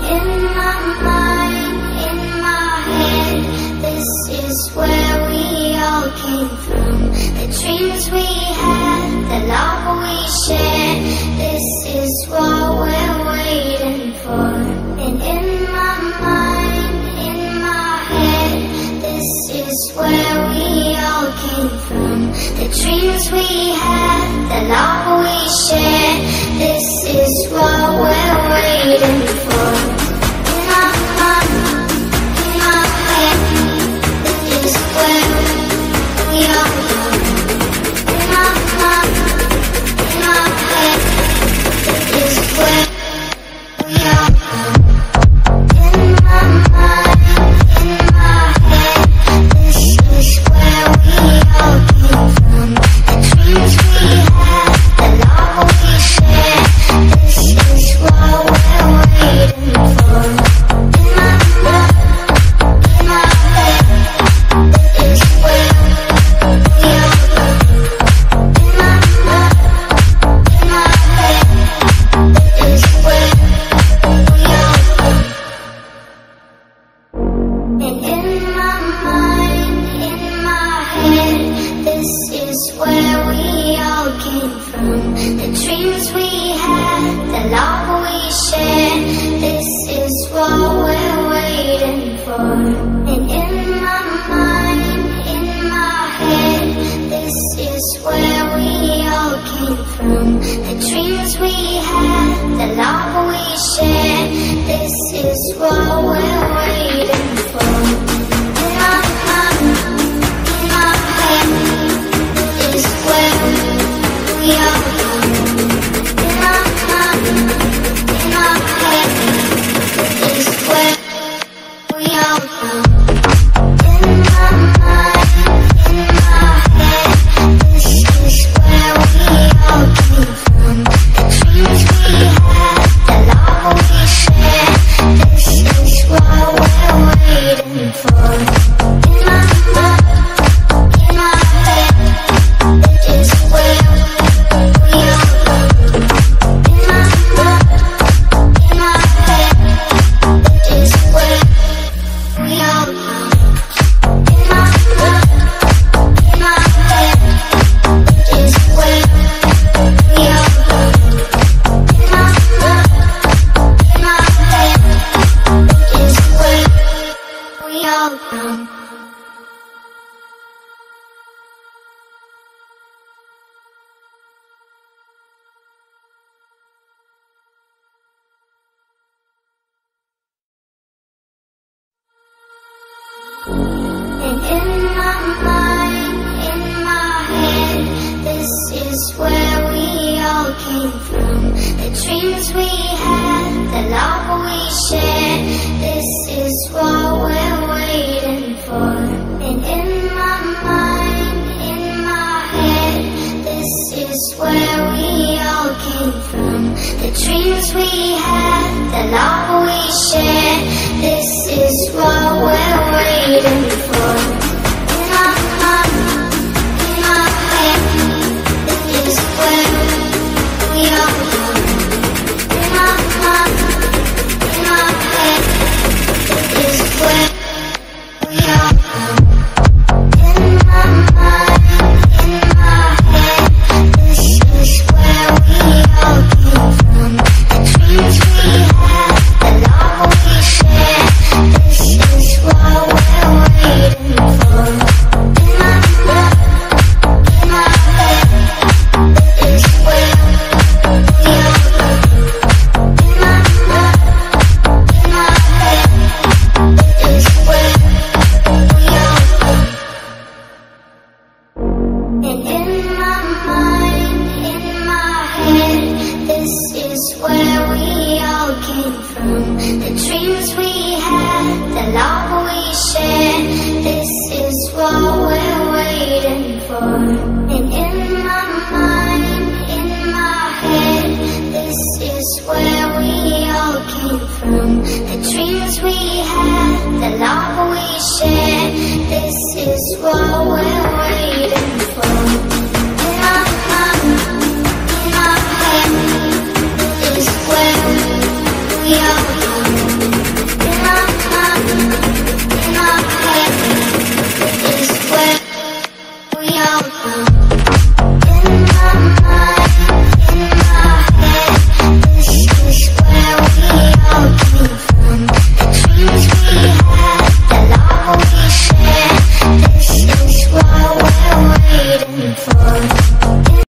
in my mind, in my head, this is where we all came from. The dreams we had, the love we shared, this is what we're waiting for. And in my mind, in my head, this is where we all came from. The dreams we had, the love we shared, this is what we're waiting for. In my mind, in my head, this is where we all come. In my mind, in my head, this is where we all come. In my mind, in my head, this is where we all came from. The dreams we had, the love we shared, this is what we're waiting for. In my mind, in my head, this is where we all come. In my mind, in my head, this is where we all come. And in my mind, in my head, this is where we all came from. The dreams we had, the love we shared, this is what we're waiting for. And in my mind, in my head, this is where we all came from. The dreams we had, the love we shared, this is what we're waiting for. In my mind, in my head, this is where we all come. In my mind, in my head, this is where we all come. In my mind, in my head, this is where we all came from. The dreams we had, the love we shared, this is what we're waiting for. In my mind, in my head, this is where we all come. In my mind, in my head, this is where we all come. In my mind, in my head, this is where we all come. In my mind, in my head, this is where we all come. And in my mind, in my head, this is where we all came from. The dreams we had, the love we shared, this is what we're waiting for. And in my mind, in my head, this is where we all came from. The dreams we had, the love we shared, this is what we're waiting for. In my mind, in my head, this is where we all come. In my mind, in my head, this is where we all come. In my mind, in my head, this is where we all came from. The dreams we had, the love we shared, this is what we're waiting for. In my mind, in my head, this is where we all come. In my mind, in my head, this is where we all come. And in my mind, in my head, this is where we all came from. The dreams we had, the love we shared, this is what we're waiting for. And in my mind, in my head, this is where we all came from. The dreams we had, the love we shared, this is what we're waiting for.